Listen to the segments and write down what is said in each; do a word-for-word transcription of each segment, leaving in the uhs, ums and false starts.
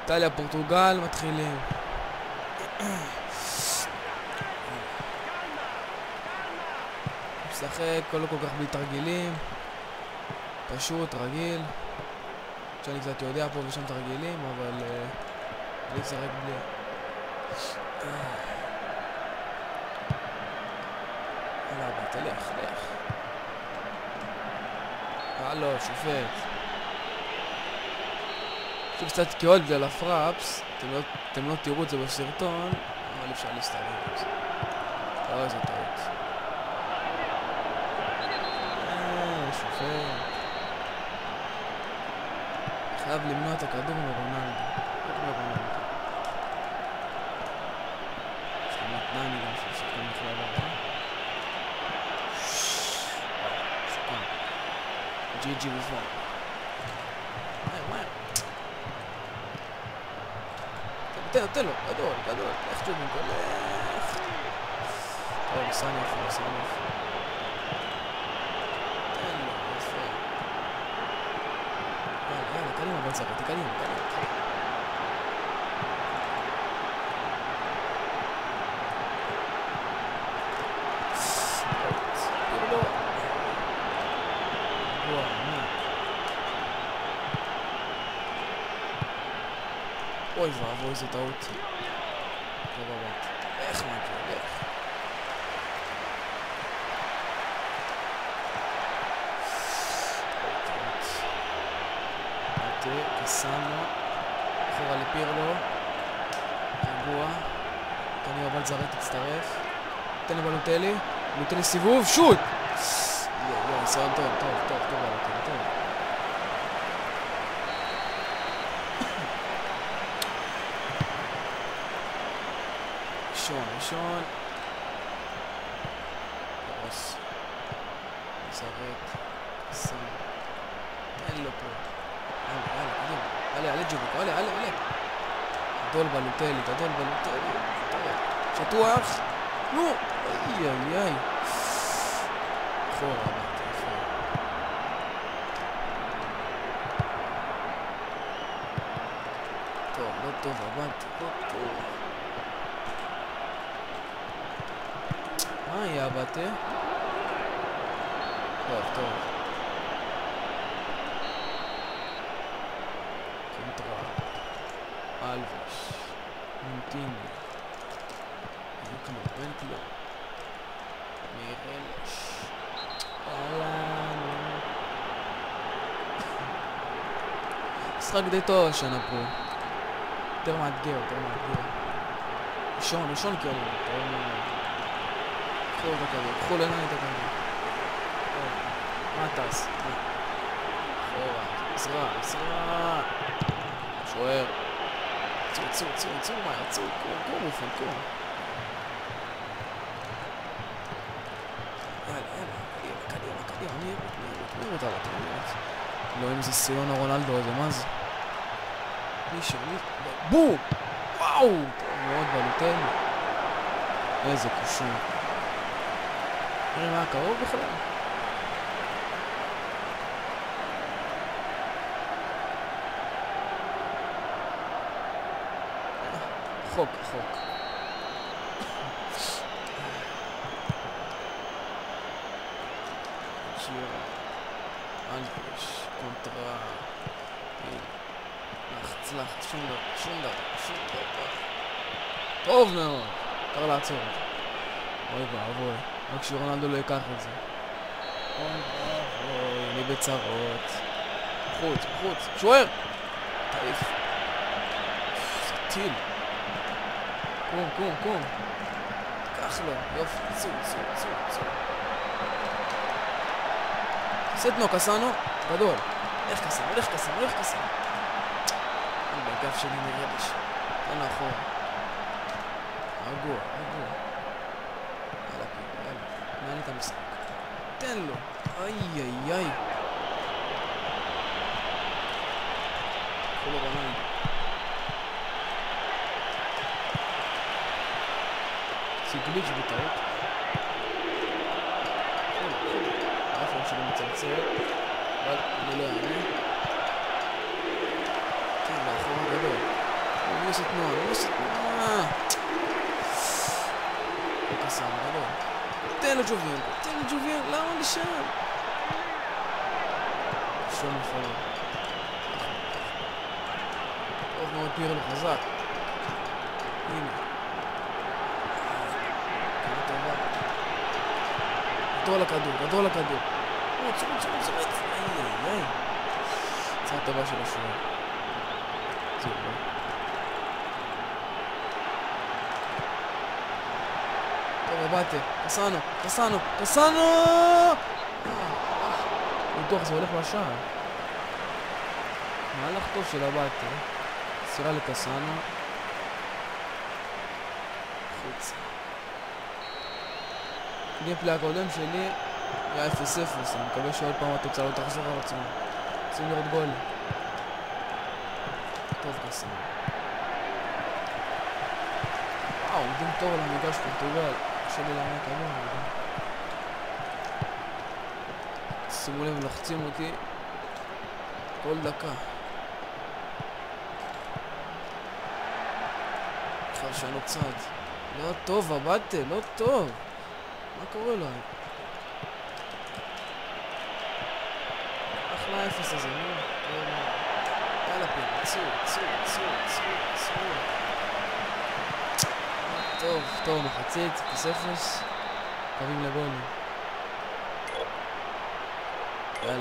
איטליה, פורטוגל, מתחילים. משחק, כל לא כל כך בלי תרגילים. פשוט, רגיל. שאני קצת יודע פה ושם תרגילים, אבל אני אשחק בלי. יאללה, בוא, תלך, תלך. הלו, שופט. שוב קצת תקיעות בגלל הפראפס, אתם לא, אתם לא תראו את זה בסרטון, אבל אפשר להסתכל את זה. לא, איזה טעות. אה, שופט. חייב למנוע את הכדור מרונלדו. רק מרונלדו. יש לך מתנני גם של שחקן בכלל הבא. שחקן. ג'י ג'י בפועל. תן לו, תן לו, גדול, גדול, לך ג'ובין, לך. טוב, סניף, סניף. תן לו, יפה. יאללה, יאללה, קדימה בצרה, תקדימה, קדימה. פירלו. וואו, מה? אוי ואבוי, איזה טעות. טוב הבא. איך מגיע, איך? טעות. מטה, קסאנו. אחורה לפירלו. רגוע. תני אבל זרת תצטרף. תן לבלוטלי. בלוטלי סיבוב, שוט! יואו, יואו, ניסיון טוב, טוב, טוב, טוב בלוטלי, טוב. ראשון, ראשון. ירוס. זרק. שם. אין לו פה. יאללה, יאללה, קדימה. עלה, עלה ג'וביקו, עלה, עלה, עלה. גדול בלוטלי, גדול בלוטלי. שטוח. נו! איי, איי, איי. אחורה, הבאת, יפה. טוב, לא טוב, הבאת, לא טוב. מה היה הבאתי? טוב, טוב. קונטרה. אלווש. מונטיני. יוקנו, בנטלו. מירלש. אהלן. משחק די טוב השנה פה. יותר מאתגר, יותר מאתגר. ראשון, ראשון כאילו. יותר מאתגר. קחו את הכדור, קחו לנו את הכדור. מה טס? אחורה, עזרה, עזרה. שוער. צור, צור, צור, צור, מה? צור, קום, קום, אופן, קום. יאללה, יאללה, קדימה, קדימה, קדימה, מהירות, מהירות, מהירות על התמונות. לא אם זה סיון הרונלדו הזה, מה זה? מישהו, מי... בום! וואו! טוב מאוד בלוטל. איזה קשור. נראה מה הקרוב בכלל. חוק, חוק. שירה. אלפש. קונטרה. לחץ, לחץ. שום דבר, שום דבר, שום דבר. טוב מאוד. קר לעצור את זה. אוי ואבוי. רק שרונלדו לא ייקח את זה. אוי ואבוי, אני בצרות. חוץ, חוץ, שוער! תעיף. זה טיל. קום, קום, קום. קח לו, יופי, צור, צור, צור, צור. סטנו, קסאנו, גדול. איך קסאנו, איך קסאנו, איך קסאנו. אני בגף שלי מרדש. תן לאחור. רגוע, רגוע. נענה את המשחק. תן לו. איי איי איי. קולו רונלדו. סיגליץ' בטעות. חולה, חולה. האפון שלי מצלצל. אבל אני לא אענה. כן, לאחרון גדול. מי עושה תנועה? מי עושה תנועה? קסאנו, גדול. תן לו ג'וביאנקו, תן לו ג'וביאנקו, למה לשם? שום מפעלה. טוב מאוד פירלו, חזק. הנה. כמה טובה. גדול לכדור, גדול לכדור. או, צומת, צומת, צומת. איי, איי, איי. צעה טובה של השוער. זה לא. טוב, הבאתי. קסאנו, קסאנו, קסאנו! בטוח זה הולך לשער. מהלך טוב של הבאתי. סירה לקסאנו. חוץ. גיימפלי הקודם שלי היה אפס אפס. אני מקווה שעוד פעם התוצאה לא תחזור על עצמה. רוצים לראות גול. טוב קסאנו. וואו, עומדים טוב על המגרש פורטוגל. קשה לי לעמוד כמוה. שימו לב, לוחצים אותי כל דקה. עכשיו לשנות צד. לא טוב, הבאתי, לא טוב. מה קורה לו? אחלה אפס הזה, נו. יאללה פיר, צור, צור, צור, צור, צור. טוב, טוב, מחצית, אפס אפס. קווים לגולים. יאללה.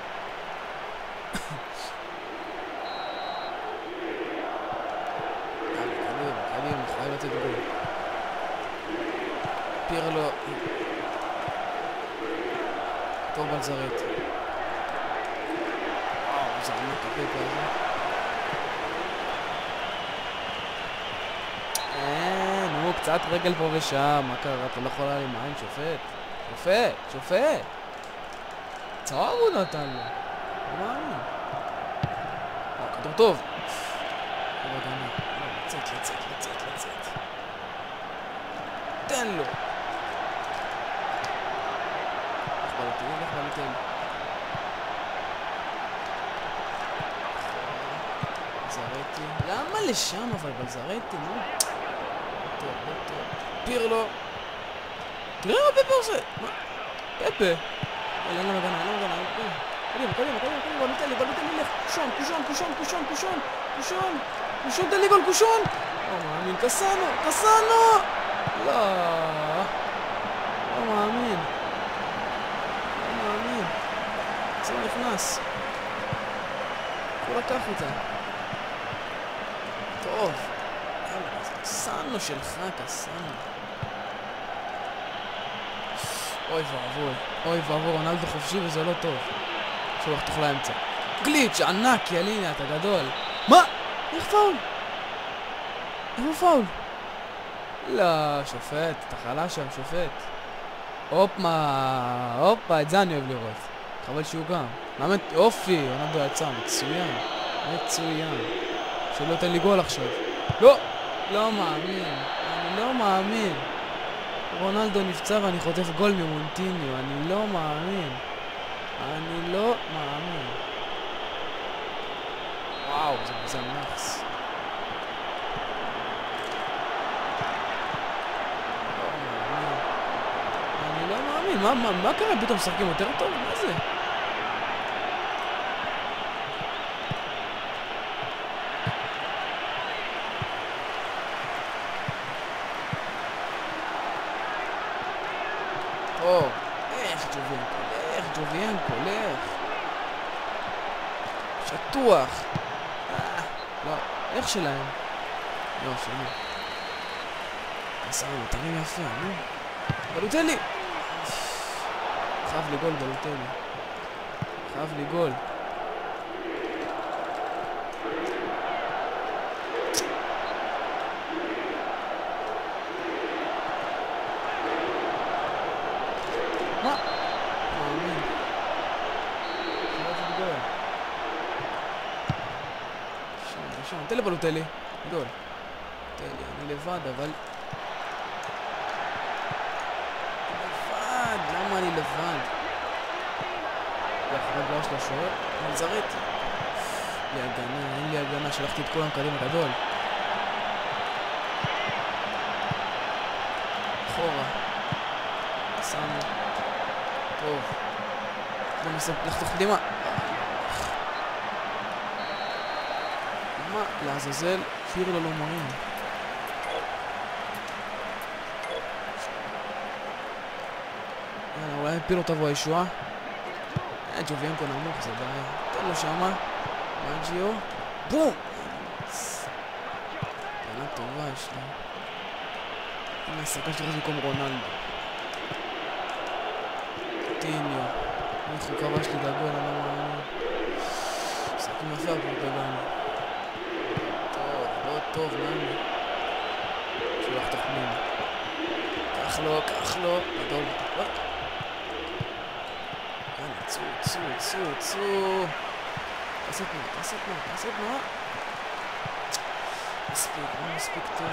חייב לתת גול. פירלו. טוב בלזרט. וואו, זה עמק הפפה הזה. אה, נו, קצת רגל פה ושם. מה קרה? אתה לא יכולה לי מים, שופט. שופט, שופט. צהר הוא נתן לו. לא מאמין. כדור טוב. טוב הגנה. לצאת, לצאת, לצאת, לצאת. תן לו. איך בלוטל? איך בלוטל? בלזרטי. למה לשם אבל בלזרטי? נו. טוב, לא טוב. פירלו. תראה מה פפה עושה. מה? פפה. אין לנו הגנה, אין לנו הגנה. קדימה, קדימה, קדימה, קדימה. בלוטל לי, בלוטל לי. לך. קושון, קושון, קושון, קושון, קושון. קושון. קושון, תן לי גול, קושון! לא מאמין, קסאנו, קסאנו! לא... לא מאמין. לא מאמין. זה לא נכנס. הוא לקח אותה. טוב. קסאנו שלך, קסאנו. אוי ואבוי. אוי ואבוי, רונלדו חופשי וזה לא טוב. עכשיו לחתוך לאמצע. גליץ' ענק, יאלינה, אתה גדול. מה? איך פאול? איפה פאול? לא, שופט, אתה חלש שם, שופט. הופה, הופה, את זה אני אוהב לראות. חבל שהוא גם. באמת, אופי, רונלדו יצא, מצוין. מצוין. שלא תן לי גול עכשיו. לא, לא מאמין. אני לא מאמין. רונלדו נפצע ואני חוטף גול ממונטיניו. אני לא מאמין. אני לא מאמין. וואו, זה מזה נאחס. אני לא מאמין. מה, מה, מה קרה? פתאום משחקים יותר טוב? מה זה? טוב. איך ג'וביאנקו? איך ג'וביאנקו? לך. שטוח. לא, איך שלהם? לא, שלי. קסאנו, תרים יפה, נו. בלוטלי! חייב לי גול, בלוטלי. חייב לי גול. מה? מאמין. חייב לי גול. שם, שם. תן לבלוטלי. גול. תן לי, אני לבד, אבל... לבד, למה אני לבד? לאחרי גרש לשוער, בלזרטי. לי הגנה, אין לי הגנה, שלחתי את כולם קדימה גדול. אחורה. שמו. טוב. בוא ננסה לחתוך קדימה. מה? לעזאזל, פירלו לא מרים. יאללה, אולי פירלו תבוא הישועה. אה, ג'וביאנקו נמוך, זה בעיה. תן לו שמה. מג'יו. בום! פעלה טובה יש לה. הנה השחקן שתכנס במקום רונלדו. טיניו. איך הוא כבש לי דגול, אני לא מאמין. משחקים יפה הפורטוגלים. טוב, לא טוב, למה? שולח תחמים. קח לו, קח לו. גדול. יאללה, צאו, צאו, צאו, צאו. תעשה תנועה, תעשה תנועה, תעשה תנועה. מספיק, לא מספיק טוב.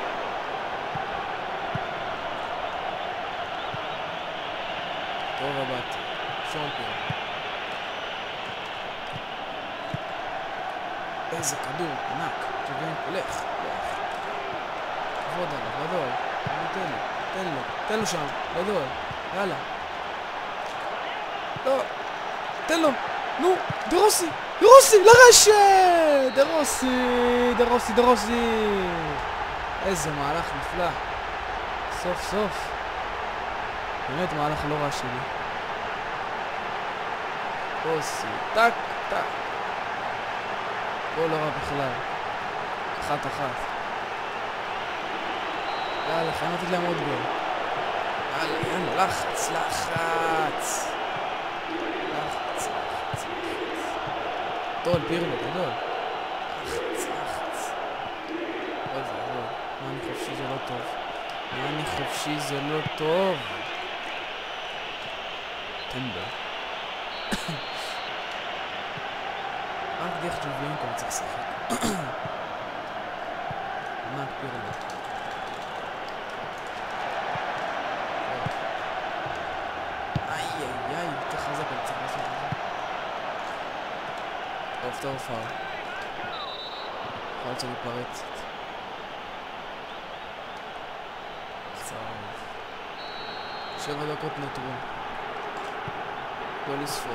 טוב הבת, שון פירו. איזה כדור, ענק. ג'וביאנקו, לך, לך. עבוד עליו, גדול. תן לו, תן לו, תן לו שם, גדול. יאללה. לא, תן לו. נו, דרוסי, דרוסי, לרשת! דרוסי, דרוסי, דרוסי. איזה מהלך נפלא. סוף סוף. באמת מהלך לא רע שלי. דרוסי, טק, טק. גול לא רע בכלל. אחת אחת. יאללה, חייב לתת להם עוד גול. יאללה, יאללה, לחץ, לחץ. לחץ, לחץ. גדול, פירלו, גדול. לחץ, לחץ. אוי ואבוי. מה אני חופשי זה לא טוב. מה אני חופשי זה לא טוב. טמבר. רק דרך ג'וביאנקו אני צריך לשחק. ענק פירלו. איי איי איי, יותר חזק אני צריך לעשות את זה. טוב טוב פאול. פאול צריך להתפרץ. קצר. שבע דקות נותרו. לא לספור.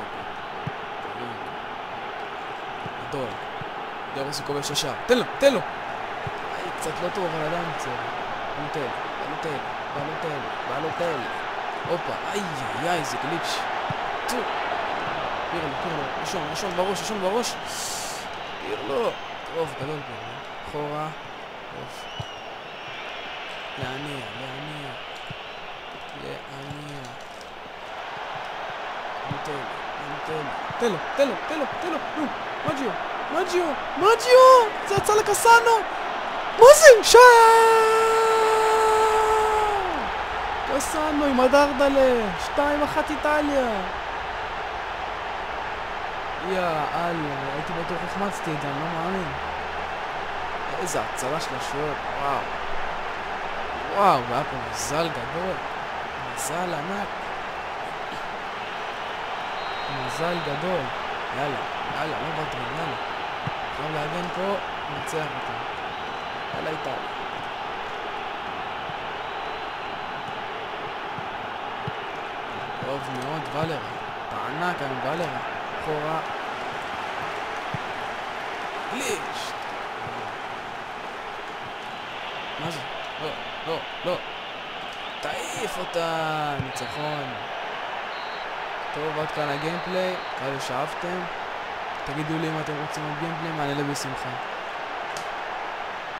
גדול. דרוסי כובש ישר. תן לו, תן לו! איי, קצת לא טוב, אבל עדיין מצטער. בלוטל, בלוטל, בלוטל, בלוטל. הופה, איי איי איי, זה גליץ'. צו! פירלו, פירלו, ראשון, ראשון בראש, ראשון בראש. פירלו. טוב, גדול פירלו. אחורה. טוב. להניע, להניע. להניע. נותן, נותן. תן לו, תן לו, תן לו, תן לו. נו, מג'יו, מג'יו, מג'יו! זה יצא לקסאנו! מה זה? שער! קסאנו עם הדרדלה. שתיים אחת איטליה. יאללה, הייתי בטוח החמצתי את זה, אני לא מאמין. איזה הצלה של השוער, וואו. וואו, והיה פה מזל גדול. מזל ענק. מזל גדול. יאללה, יאללה, לא בטרים, יאללה. חייב להגן פה, נצח אותם. יאללה איטליה. טוב מאוד, ולרה. תענק היום, ולרה. אחורה. גליץ'. מה זה? לא, לא, לא. תעיף אותה. ניצחון. טוב, עד כאן הגיימפליי. כאלה שאהבתם. תגידו לי אם אתם רוצים עוד גיימפליי, מעלה בשמחה.